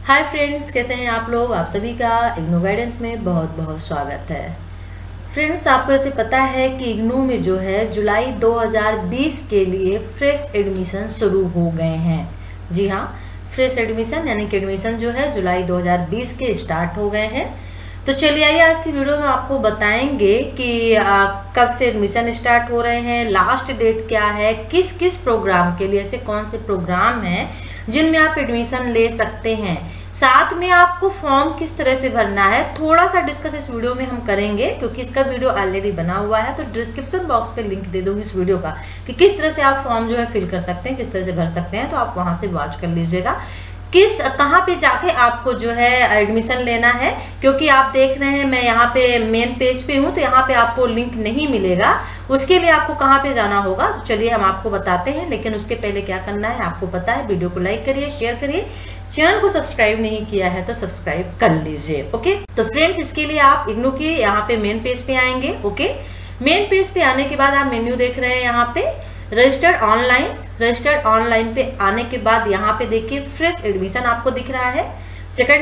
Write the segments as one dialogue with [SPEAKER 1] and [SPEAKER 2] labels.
[SPEAKER 1] Hi friends, कैसे हैं आप लोग। आप सभी का इग्नू गाइडेंस में बहुत बहुत स्वागत है। फ्रेंड्स, आपको ऐसे पता है कि इग्नू में जो है जुलाई 2020 के लिए फ्रेश एडमिशन शुरू हो गए हैं। जी हाँ, फ्रेश एडमिशन यानी कि एडमिशन जो है जुलाई 2020 के स्टार्ट हो गए हैं। तो चलिए आइए आज की वीडियो में आपको बताएंगे कि कब से एडमिशन स्टार्ट हो रहे हैं, लास्ट डेट क्या है, किस किस प्रोग्राम के लिए, ऐसे कौन से प्रोग्राम हैं जिनमें आप एडमिशन ले सकते हैं, साथ में आपको फॉर्म किस तरह से भरना है। थोड़ा सा डिस्कस इस वीडियो में हम करेंगे क्योंकि इसका वीडियो ऑलरेडी बना हुआ है, तो डिस्क्रिप्शन बॉक्स पे लिंक दे दूंगी इस वीडियो का कि किस तरह से आप फॉर्म जो है फिल कर सकते हैं, किस तरह से भर सकते हैं। तो आप वहां से वॉच कर लीजिएगा कहाँ पे जाके आपको जो है एडमिशन लेना है, क्योंकि आप देख रहे हैं मैं यहाँ पे मेन पेज पे हूँ तो यहाँ पे आपको लिंक नहीं मिलेगा। उसके लिए आपको कहाँ पे जाना होगा, तो चलिए हम आपको बताते हैं। लेकिन उसके पहले क्या करना है आपको पता है, वीडियो को लाइक करिए, शेयर करिए, चैनल को सब्सक्राइब नहीं किया है तो सब्सक्राइब कर लीजिए। ओके, तो फ्रेंड्स इसके लिए आप इग्नू की यहाँ पे मेन पेज पे आएंगे। ओके, मेन पेज पे आने के बाद आप मेन्यू देख रहे हैं यहाँ पे रजिस्टर्ड ऑनलाइन। रजिस्टर्ड ऑनलाइन पे आने के बाद यहाँ पे देखिए फ्रेश एडमिशन आपको दिख रहा है सेकंड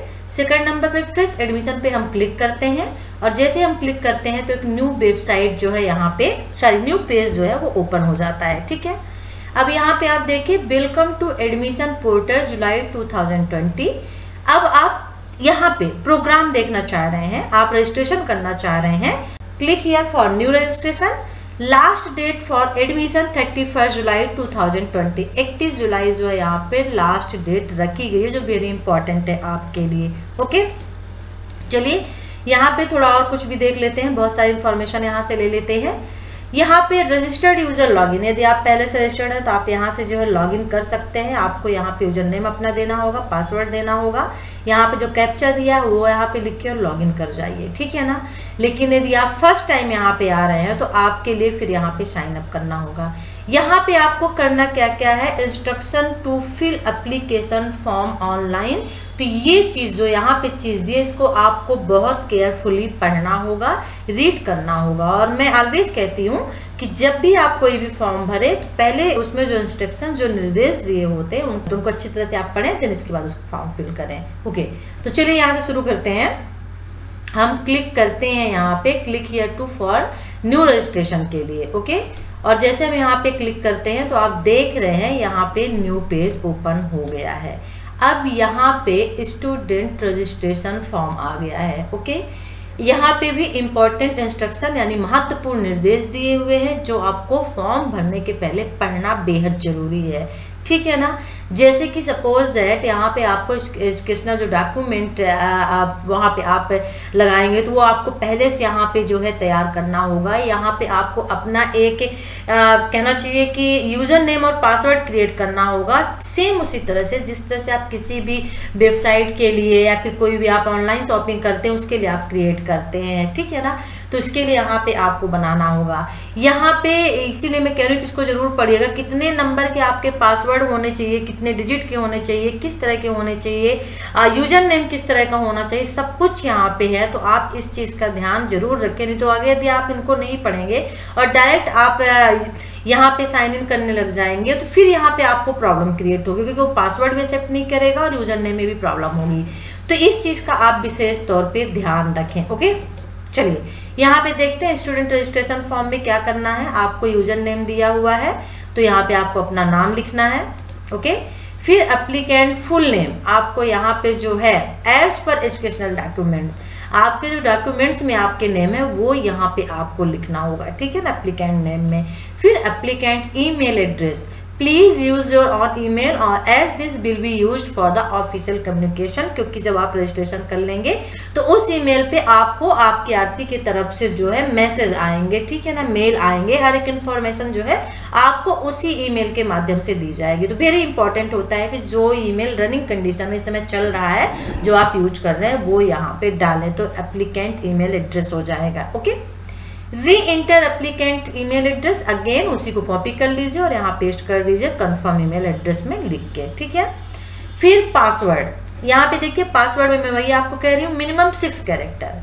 [SPEAKER 1] नंबर पे फ्रेश एडमिशन पे हम क्लिक करते हैं और जैसे हम क्लिक करते हैं तो एक न्यू वेबसाइट जो है यहाँ पे न्यू पेज जो है वो ओपन हो जाता है। ठीक है, अब यहाँ पे आप देखिए welcome to admission portal July 2020। अब आप यहाँ पे प्रोग्राम देखना चाह रहे हैं, आप रजिस्ट्रेशन करना चाह रहे हैं, click here for new registration. Last date for admission 31 July 2020। 31 जुलाई जो है यहाँ पे लास्ट डेट रखी गई है, जो वेरी इंपॉर्टेंट है आपके लिए। ओके, चलिए यहाँ पे थोड़ा और कुछ भी देख लेते हैं, बहुत सारी इंफॉर्मेशन यहाँ से ले लेते हैं। यहाँ पे रजिस्टर्ड यूजर लॉगिन, यदि आप पहले से रजिस्टर्ड है तो आप यहाँ से जो है लॉगिन कर सकते हैं। आपको यहाँ पे यूजर नेम अपना देना होगा, पासवर्ड देना होगा, यहाँ पे जो कैप्चा दिया है वो यहाँ पे लिख के और लॉगिन कर जाइए। ठीक है ना। लेकिन यदि आप फर्स्ट टाइम यहाँ पे आ रहे हैं तो आपके लिए फिर यहाँ पे साइन अप करना होगा। यहाँ पे आपको करना क्या क्या है, instruction to fill application form online. तो ये चीज जो यहाँ पे चीज दी है इसको आपको बहुत केयरफुली पढ़ना होगा, रीड करना होगा। और मैं ऑलवेज कहती हूँ कि जब भी आप कोई भी फॉर्म भरे तो पहले उसमें जो इंस्ट्रक्शन जो निर्देश दिए होते हैं उनको अच्छी तरह से आप पढ़ें, देन इसके बाद उसको फॉर्म फिल करें। ओके, तो चलिए यहाँ से शुरू करते हैं। हम क्लिक करते हैं यहाँ पे click here to for new registration के लिए। ओके, और जैसे हम यहाँ पे क्लिक करते हैं तो आप देख रहे हैं यहाँ पे न्यू पेज ओपन हो गया है। अब यहाँ पे स्टूडेंट रजिस्ट्रेशन फॉर्म आ गया है। ओके, यहाँ पे भी इम्पोर्टेंट इंस्ट्रक्शन यानी महत्वपूर्ण निर्देश दिए हुए हैं जो आपको फॉर्म भरने के पहले पढ़ना बेहद जरूरी है। ठीक है ना। जैसे कि सपोज दैट यहाँ पे आपको एजुकेशनल जो डॉक्यूमेंट वहाँ पे आप लगाएंगे तो वो आपको पहले से यहाँ पे जो है तैयार करना होगा। यहाँ पे आपको अपना एक कहना चाहिए कि यूजर नेम और पासवर्ड क्रिएट करना होगा, सेम उसी तरह से जिस तरह से आप किसी भी वेबसाइट के लिए या फिर कोई भी आप ऑनलाइन शॉपिंग करते हैं उसके लिए आप क्रिएट करते हैं। ठीक है ना। तो इसके लिए यहाँ पे आपको बनाना होगा। यहाँ पे इसीलिए मैं कह रही हूँ कि इसको जरूर पढ़िएगा, कितने नंबर के आपके पासवर्ड होने चाहिए, कितने डिजिट के होने चाहिए, किस तरह के होने चाहिए, यूजर नेम किस तरह का होना चाहिए, सब कुछ यहाँ पे है। तो आप इस चीज का ध्यान जरूर रखें, नहीं तो आगे यदि आप इनको नहीं पढ़ेंगे और डायरेक्ट आप यहाँ पे साइन इन करने लग जाएंगे तो फिर यहाँ पे आपको प्रॉब्लम क्रिएट होगी, क्योंकि वो पासवर्ड भी एक्सेप्ट नहीं करेगा और यूजर नेम में भी प्रॉब्लम होगी। तो इस चीज का आप विशेष तौर पर ध्यान रखें। ओके, चलिए यहाँ पे देखते हैं स्टूडेंट रजिस्ट्रेशन फॉर्म में क्या करना है। आपको यूजर नेम दिया हुआ है तो यहाँ पे आपको अपना नाम लिखना है। ओके, फिर एप्लीकेंट फुल नेम आपको यहाँ पे जो है एज पर एजुकेशनल डॉक्यूमेंट्स, आपके जो डॉक्यूमेंट्स में आपके नेम है वो यहाँ पे आपको लिखना होगा। ठीक है ना, एप्लीकेंट नेम में। फिर applicant email address, please use your own email और as this will be used for the official communication, क्योंकि जब आप रजिस्ट्रेशन कर लेंगे तो उस ईमेल पे आपको आपकी आरसी की तरफ से जो है मैसेज आएंगे। ठीक है ना, मेल आएंगे, हर एक इन्फॉर्मेशन जो है आपको उसी ईमेल के माध्यम से दी जाएगी। तो वेरी इंपॉर्टेंट होता है कि जो ईमेल रनिंग कंडीशन में इस समय चल रहा है जो आप यूज कर रहे हैं वो यहाँ पे डालें, तो एप्लीकेंट ईमेल एड्रेस हो जाएगा। Okay, reenter applicant email address, again उसी को कॉपी कर लीजिए और यहाँ पेस्ट कर दीजिए कंफर्म ईमेल एड्रेस में लिख के। ठीक है, फिर पासवर्ड, यहाँ पे देखिए पासवर्ड में मैं वही आपको कह रही हूँ मिनिमम 6 कैरेक्टर।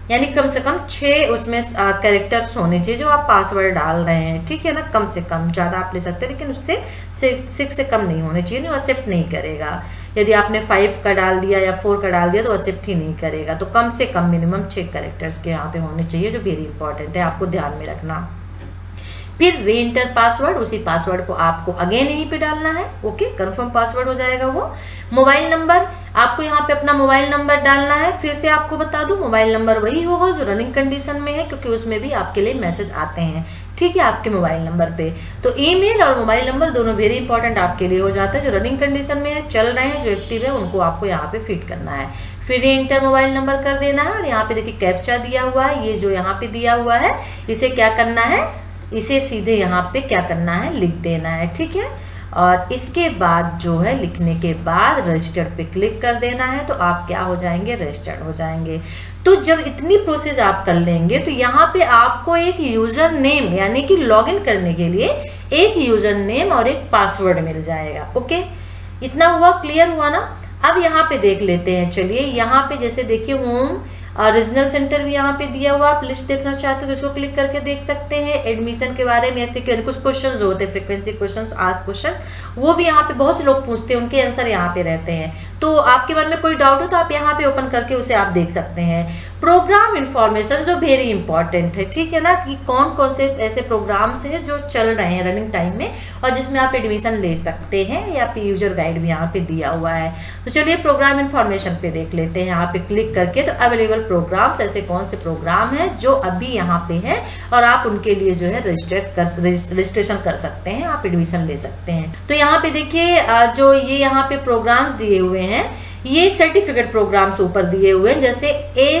[SPEAKER 1] यानी कम से कम 6 उसमें कैरेक्टर्स होने चाहिए जो आप पासवर्ड डाल रहे हैं, ठीक है ना। कम से कम, ज़्यादा आप ले सकते हैं लेकिन उससे 6 से कम नहीं होने चाहिए, नहीं एक्सेप्ट नहीं करेगा। यदि आपने 5 का डाल दिया या 4 का डाल दिया तो एक्सेप्ट ही नहीं करेगा। तो कम से कम मिनिमम 6 कैरेक्टर्स के यहाँ पे होने चाहिए, जो वेरी इंपॉर्टेंट है, आपको ध्यान में रखना। फिर री एंटर पासवर्ड, उसी पासवर्ड को आपको अगेन यहीं पे डालना है। ओके, कंफर्म पासवर्ड हो जाएगा वो। मोबाइल नंबर, आपको यहाँ पे अपना मोबाइल नंबर डालना है। फिर से आपको बता दूं, मोबाइल नंबर वही होगा जो रनिंग कंडीशन में है, क्योंकि उसमें भी आपके लिए मैसेज आते हैं, ठीक है, आपके मोबाइल नंबर पे। तो ईमेल और मोबाइल नंबर दोनों वेरी इंपॉर्टेंट आपके लिए हो जाता है। जो रनिंग कंडीशन में है, चल रहे हैं, जो एक्टिव है, उनको आपको यहाँ पे फिट करना है। फिर री एंटर मोबाइल नंबर कर देना है। और यहाँ पे देखिए कैप्चा दिया हुआ है, ये जो यहाँ पे दिया हुआ है, इसे क्या करना है, इसे सीधे यहाँ पे क्या करना है, लिख देना है, ठीक है। और इसके बाद जो है, लिखने के बाद रजिस्टर्ड पे क्लिक कर देना है, तो आप क्या हो जाएंगे, रजिस्टर्ड हो जाएंगे। तो जब इतनी प्रोसेस आप कर लेंगे तो यहाँ पे आपको एक यूजर नेम, यानी कि लॉगिन करने के लिए एक यूजर नेम और एक पासवर्ड मिल जाएगा। ओके, इतना हुआ, क्लियर हुआ ना। अब यहाँ पे देख लेते हैं, चलिए यहाँ पे जैसे देखिए होम और रीजनल सेंटर भी यहाँ पे दिया हुआ, आप लिस्ट देखना चाहते हो तो इसको क्लिक करके देख सकते हैं। एडमिशन के बारे में या फिर कुछ क्वेश्चंस होते हैं, फ्रीक्वेंसी क्वेश्चंस, आज क्वेश्चन, वो भी यहाँ पे बहुत से लोग पूछते हैं, उनके आंसर यहाँ पे रहते हैं। तो आपके मन में कोई डाउट हो तो आप यहाँ पे ओपन करके उसे आप देख सकते हैं। प्रोग्राम इंफॉर्मेशन जो वेरी इंपॉर्टेंट है, ठीक है ना, कि कौन कौन से ऐसे प्रोग्राम्स हैं जो चल रहे हैं रनिंग टाइम में और जिसमें आप एडमिशन ले सकते हैं, या फिर यूजर गाइड भी यहाँ पे दिया हुआ है। तो चलिए प्रोग्राम इंफॉर्मेशन पे देख लेते हैं यहाँ पे क्लिक करके। तो अवेलेबल प्रोग्राम्स, ऐसे कौन से प्रोग्राम है जो अभी यहाँ पे है और आप उनके लिए जो है रजिस्ट्रेशन कर सकते हैं, आप एडमिशन ले सकते हैं। तो यहाँ पे देखिए जो ये यहाँ पे प्रोग्राम्स दिए हुए हैं, ये सर्टिफिकेट प्रोग्राम्स ऊपर दिए हुए हैं, जैसे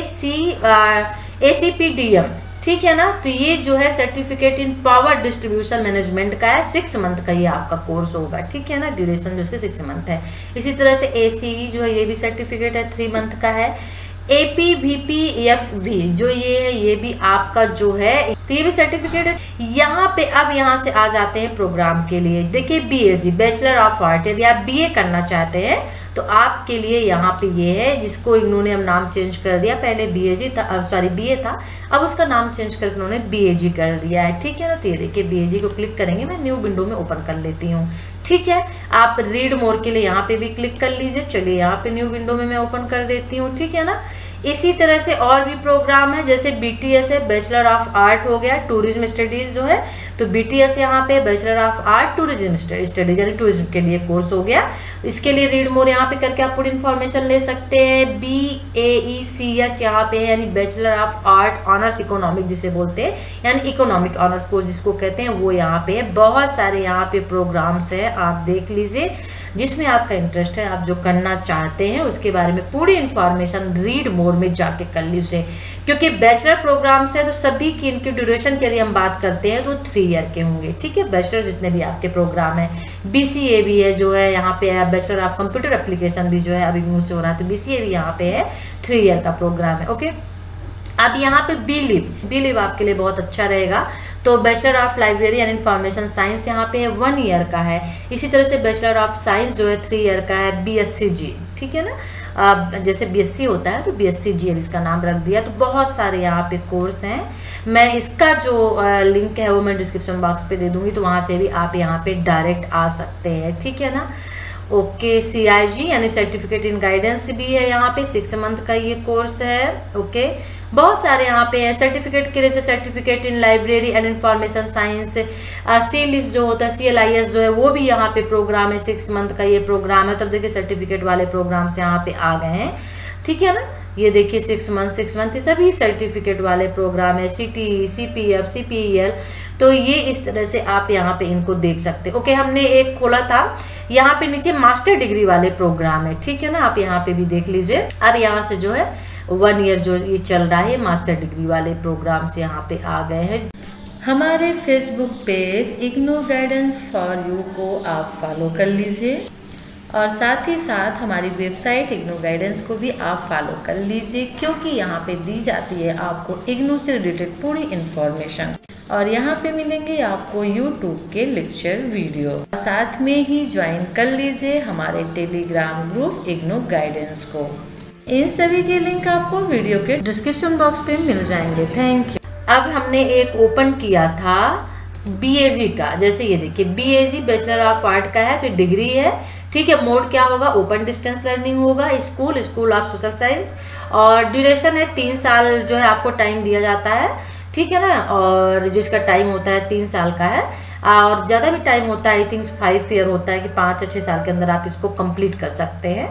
[SPEAKER 1] ACPDM, ठीक है ना। तो ये जो है certificate in power distribution management का है, 6 मंथ का ये आपका कोर्स होगा, ठीक है ना, ड्यूरेशन जो इसके 6 मंथ है। इसी तरह से ACE जो है, ये भी सर्टिफिकेट है, 3 मंथ का है। APVPFV जो ये है, ये भी आपका जो है, तो ये भी सर्टिफिकेट है। यहाँ पे अब यहाँ से आ जाते हैं प्रोग्राम के लिए। देखिए BAG, बैचलर ऑफ आर्ट, यदि आप BA करना चाहते हैं तो आपके लिए यहाँ पे ये है, जिसको इन्होंने अब नाम चेंज कर दिया, पहले BAG था, अब सॉरी BA था, अब उसका नाम चेंज करके उन्होंने BAG कर दिया है, ठीक है ना। तो ये देखिए BAG को क्लिक करेंगे, मैं न्यू विंडो में ओपन कर लेती हूँ, ठीक है। आप रीड मोर के लिए यहाँ पे भी क्लिक कर लीजिए। चलिए यहाँ पे न्यू विंडो में मैं ओपन कर देती हूँ, ठीक है ना। इसी तरह से और भी प्रोग्राम है, जैसे BTS है, बैचलर ऑफ आर्ट हो गया, टूरिज्म स्टडीज जो है, तो BTS यहाँ पे bachelor of art tourism studies, यानी टूरिज्म के लिए कोर्स हो गया। इसके लिए रीड मोर यहाँ पे करके आप पूरी इन्फॉर्मेशन ले सकते हैं। BAECH यहाँ पे है, यानी bachelor of art honours economic जिसे बोलते हैं, यानी इकोनॉमिक ऑनर्स कोर्स जिसको कहते हैं, वो यहाँ पे है। बहुत सारे यहाँ पे प्रोग्राम्स हैं, आप देख लीजिए, जिसमें आपका इंटरेस्ट है, आप जो करना चाहते हैं उसके बारे में पूरी इंफॉर्मेशन रीड मोर में जाके कर लीजिए। क्योंकि बैचलर प्रोग्राम्स है तो सभी की इनकी ड्यूरेशन की यदि हम बात करते हैं तो 3 ईयर के होंगे, ठीक है, बैचलर जितने भी आपके प्रोग्राम है। BCA भी है जो है यहाँ पे है, बैचलर ऑफ कंप्यूटर एप्लीकेशन भी जो है अभी मुंह से हो रहा है, तो BCA भी यहाँ पे है, 3 ईयर का प्रोग्राम है। ओके, अब यहाँ पे BLIV आपके लिए बहुत अच्छा रहेगा। तो bachelor of library and information science यहाँ पे है, 1 ईयर का है। इसी तरह से बैचलर ऑफ साइंस जो है 3 ईयर का है। BSc, ठीक है ना, जैसे BSc होता है तो BSc इसका नाम रख दिया। तो बहुत सारे यहाँ पे कोर्स हैं, मैं इसका जो लिंक है वो मैं डिस्क्रिप्शन बॉक्स पे दे दूंगी, तो वहाँ से भी आप यहाँ पे डायरेक्ट आ सकते हैं, ठीक है ना। ओके, CIG यानी सर्टिफिकेट इन गाइडेंस भी है यहाँ पे, 6 मंथ का ये कोर्स है। ओके, बहुत सारे यहाँ पे हैं सर्टिफिकेट के, जैसे certificate in library and information science, CLIS जो होता है, CLIS जो है, वो भी यहाँ पे प्रोग्राम है, 6 मंथ का ये प्रोग्राम है। तब देखिए सर्टिफिकेट वाले प्रोग्राम्स यहाँ पे आ गए हैं, ठीक है ना। ये देखिए 6 मंथ ये सभी सर्टिफिकेट वाले प्रोग्राम है। CTE, CPF, CPEL, तो ये इस तरह से आप यहाँ पे इनको देख सकते हैं। ओके, हमने एक खोला था, यहाँ पे नीचे मास्टर डिग्री वाले प्रोग्राम है, ठीक है ना, आप यहाँ पे भी देख लीजिए। अब यहाँ से जो है 1 ईयर जो ये चल रहा है, मास्टर डिग्री वाले प्रोग्राम से यहाँ पे आ गए हैं। हमारे Facebook page IGNOU guidance for you को आप फॉलो कर लीजिए, और साथ ही साथ हमारी वेबसाइट इग्नू गाइडेंस को भी आप फॉलो कर लीजिए, क्योंकि यहाँ पे दी जाती है आपको इग्नू से रिलेटेड पूरी इंफॉर्मेशन, और यहाँ पे मिलेंगे आपको YouTube के लेक्चर वीडियो। साथ में ही ज्वाइन कर लीजिए हमारे टेलीग्राम ग्रुप इग्नू गाइडेंस को। इन सभी के लिंक आपको वीडियो के डिस्क्रिप्शन बॉक्स पे मिल जाएंगे। Thank you. अब हमने एक ओपन किया था बीएजी का, जैसे ये देखिए बीएजी बैचलर ऑफ आर्ट का है, तो डिग्री है, ठीक है। मोड क्या होगा, ओपन डिस्टेंस लर्निंग होगा, स्कूल ऑफ सोशल साइंस, और ड्यूरेशन है 3 साल जो है आपको टाइम दिया जाता है, ठीक है ना। और जिसका टाइम होता है 3 साल का है, और ज्यादा भी टाइम होता है, आई थिंक 5 ईयर होता है कि 5 या 6 साल के अंदर आप इसको कंप्लीट कर सकते हैं।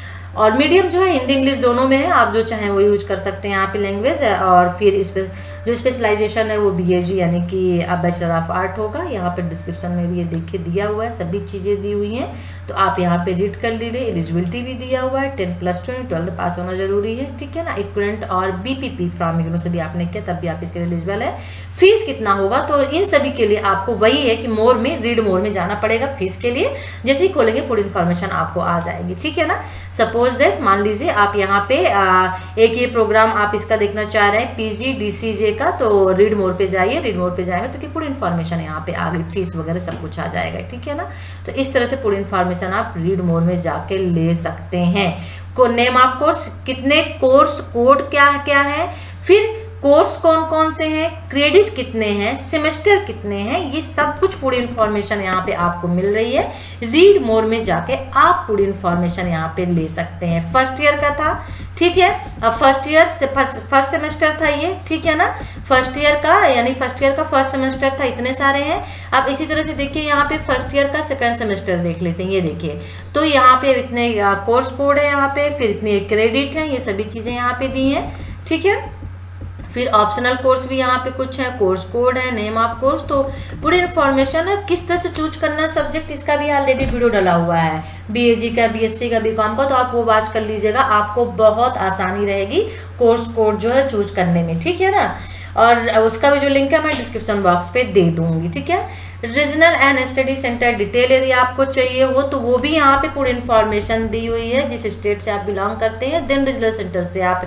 [SPEAKER 1] और मीडियम जो है हिंदी इंग्लिश दोनों में है, आप जो चाहें वो यूज कर सकते हैं यहाँ पे लैंग्वेज है। और फिर इस पे जो स्पेशलाइजेशन है वो बीएजी यानी कि आप बैचलर ऑफ आर्ट होगा। यहाँ पे डिस्क्रिप्शन में भी ये देखिए दिया हुआ है, सभी चीजें दी हुई हैं, तो आप यहाँ पे रीड कर लीजिए। एलिजिबिलिटी भी दिया हुआ है, 10+2 12 पास होना जरूरी है, ठीक है ना। इक्विवेलेंट और बीपीपी फ्रॉम इग्नू से भी आपने किया तब भी आप इसके लिए एलिजिबल है। फीस कितना होगा, तो इन सभी के लिए आपको वही है कि मोर में रीड मोर में जाना पड़ेगा फीस के लिए। जैसे ही खोलेंगे पूरी इन्फॉर्मेशन आपको आ जाएगी, ठीक है ना। सपोज दैट मान लीजिए आप यहाँ पे एक ये प्रोग्राम आप इसका देखना चाह रहे हैं PGDCJ का, तो रीड मोर पे जाइए। रीड मोर पे जाएंगे तो पूरी इन्फॉर्मेशन यहाँ पे आ गई, फीस वगैरह सब कुछ आ जाएगा, ठीक है ना। तो इस तरह से पूरी इन्फॉर्मेशन आप रीड मोर में जाके ले सकते हैं। नेम ऑफ कोर्स, कितने कोर्स कोड क्या क्या है, फिर कोर्स कौन कौन से हैं, क्रेडिट कितने हैं, सेमेस्टर कितने हैं, ये सब कुछ पूरी इन्फॉर्मेशन यहाँ पे आपको मिल रही है। रीड मोर में जाके आप पूरी इन्फॉर्मेशन यहाँ पे ले सकते हैं। फर्स्ट ईयर का था, ठीक है। अब फर्स्ट ईयर से फर्स्ट सेमेस्टर था ये, ठीक है ना। फर्स्ट ईयर का यानी फर्स्ट ईयर का फर्स्ट सेमेस्टर था, इतने सारे हैं। अब इसी तरह से देखिए यहाँ पे फर्स्ट ईयर का सेकंड सेमेस्टर देख लेते हैं, ये देखिए। तो यहाँ पे इतने कोर्स कोड है यहाँ पे, फिर इतने क्रेडिट है, ये सभी चीजें यहाँ पे दी है, ठीक है। फिर ऑप्शनल कोर्स भी यहाँ पे कुछ है, कोर्स कोड है, नेम ऑफ कोर्स, तो पूरी इन्फॉर्मेशन है। किस तरह से चूज करना है सब्जेक्ट, इसका भी ऑलरेडी वीडियो डाला हुआ है, बीएजी का, बीएससी का, बीकॉम का, तो आप वो वॉच कर लीजिएगा, आपको बहुत आसानी रहेगी कोर्स कोड जो है चूज करने में, ठीक है ना। और उसका भी जो लिंक है मैं डिस्क्रिप्शन बॉक्स पे दे दूंगी, ठीक है। Regional and study centre detail यदि आपको चाहिए हो तो वो भी यहाँ पे पूरी इन्फॉर्मेशन दी हुई है, जिस स्टेट से आप बिलोंग करते हैं। देन रीजनल सेंटर से आप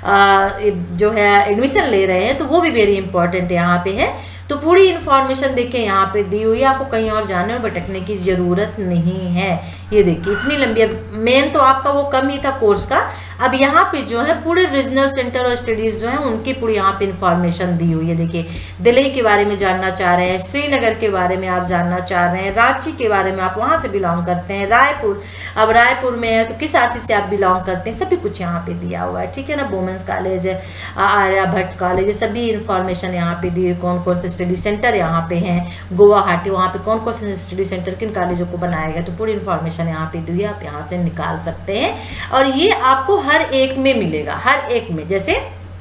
[SPEAKER 1] जो है एडमिशन ले रहे हैं, तो वो भी वेरी इंपॉर्टेंट यहाँ पे है। तो पूरी इन्फॉर्मेशन देखिए यहाँ पे दी हुई है, आपको कहीं और जाने और भटकने की जरूरत नहीं है। ये देखिए इतनी लंबी, मेन तो आपका वो कम ही था कोर्स का, अब यहाँ पे जो है पूरे रीजनल सेंटर और स्टडीज जो है उनकी पूरी यहाँ पे इन्फॉर्मेशन दी हुई है। देखिए दिल्ली के बारे में जानना चाह रहे हैं, श्रीनगर के बारे में आप जानना चाह रहे हैं, रांची के बारे में आप वहां से बिलोंग करते हैं, रायपुर, अब रायपुर में है तो किस राशि से आप बिलोंग करते हैं, सभी कुछ यहाँ पे दिया हुआ है, ठीक है ना। वुमेन्स कॉलेज है, आर्यभट्ट कॉलेज, सभी इन्फॉर्मेशन यहाँ पे दी है। कौन कौन से स्टडी सेंटर यहाँ पे हैं, गुवाहाटी, वहाँ पे कौन कौन से स्टडी सेंटर किन कॉलेजों को बनाया गया, तो पूरी इन्फॉर्मेशन यहाँ पे दी है, आप यहाँ से निकाल सकते हैं। और ये आपको हर एक में मिलेगा, हर एक में। जैसे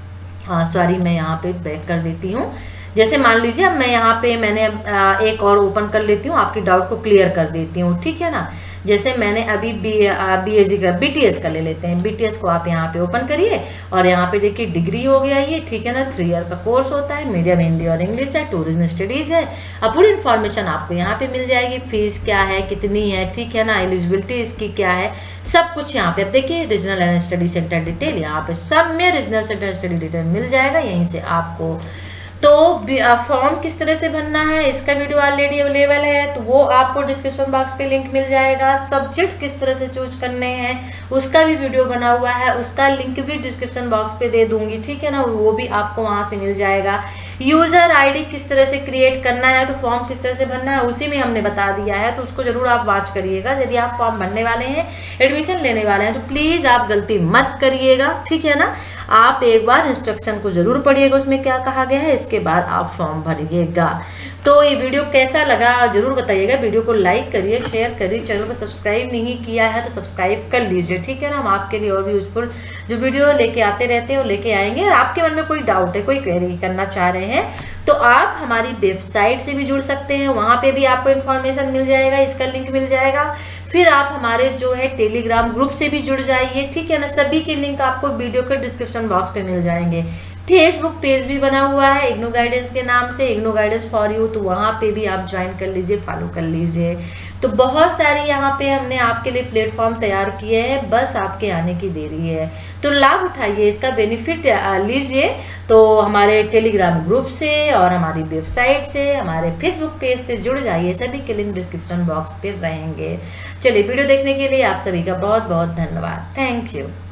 [SPEAKER 1] सॉरी मैं यहाँ पे बैक कर देती हूँ। जैसे मान लीजिए अब मैं यहाँ पे मैंने एक और ओपन कर लेती हूँ, आपकी डाउट को क्लियर कर देती हूँ, ठीक है ना। जैसे मैंने अभी बीएजी का बीटीएस का ले लेते हैं, बीटीएस को आप यहाँ पे ओपन करिए और यहाँ पे देखिए डिग्री हो गया ये, ठीक है ना। 3 ईयर का कोर्स होता है, मीडियम हिंदी और इंग्लिश है, टूरिज्म स्टडीज है। अब पूरी इन्फॉर्मेशन आपको यहाँ पे मिल जाएगी, फीस क्या है, कितनी है, ठीक है ना, एलिजिबिलिटी इसकी क्या है, सब कुछ यहाँ पे। अब देखिए regional and study centre detail, यहाँ पे सब में रीजनल सेंटर स्टडी डिटेल मिल जाएगा, यहीं से आपको। तो फॉर्म किस तरह से भरना है इसका वीडियो ऑलरेडी अवेलेबल है, तो वो आपको डिस्क्रिप्शन बॉक्स पे लिंक मिल जाएगा। सब्जेक्ट किस तरह से चूज करने हैं उसका भी वीडियो बना हुआ है, उसका लिंक भी डिस्क्रिप्शन बॉक्स पे दे दूंगी, ठीक है ना, वो भी आपको वहां से मिल जाएगा। यूजर आईडी किस तरह से क्रिएट करना है, तो फॉर्म किस तरह से भरना है उसी में हमने बता दिया है, तो उसको जरूर आप वॉच करिएगा। यदि आप फॉर्म भरने वाले हैं, एडमिशन लेने वाले हैं, तो प्लीज आप गलती मत करिएगा, ठीक है ना। आप एक बार इंस्ट्रक्शन को जरूर पढ़िएगा, उसमें क्या कहा गया है, इसके बाद आप फॉर्म भरिएगा। तो ये वीडियो कैसा लगा जरूर बताइएगा। वीडियो को लाइक करिए, शेयर करिए, चैनल को सब्सक्राइब नहीं किया है तो सब्सक्राइब कर लीजिए, ठीक है ना। हम आपके लिए और भी यूजफुल जो वीडियो लेके आते रहते हैं वो लेके आएंगे। और आपके मन में कोई डाउट है, कोई क्वेरी करना चाह रहे हैं, तो आप हमारी वेबसाइट से भी जुड़ सकते हैं, वहां पे भी आपको इन्फॉर्मेशन मिल जाएगा, इसका लिंक मिल जाएगा। फिर आप हमारे जो है टेलीग्राम ग्रुप से भी जुड़ जाइए, ठीक है ना। सभी के लिंक आपको वीडियो के डिस्क्रिप्शन बॉक्स पे मिल जाएंगे। फेसबुक पेज भी बना हुआ है इग्नू गाइडेंस के नाम से, इग्नू गाइडेंस फॉर यू, तो वहाँ पे भी आप ज्वाइन कर लीजिए, फॉलो कर लीजिए। तो बहुत सारी यहाँ पे हमने आपके लिए प्लेटफॉर्म तैयार किए हैं, बस आपके आने की देरी है। तो लाभ उठाइए, इसका बेनिफिट लीजिए। तो हमारे टेलीग्राम ग्रुप से और हमारी वेबसाइट से, हमारे फेसबुक पेज से जुड़ जाइए, सभी के लिंक डिस्क्रिप्शन बॉक्स पे रहेंगे। चलिए, वीडियो देखने के लिए आप सभी का बहुत बहुत धन्यवाद। Thank you.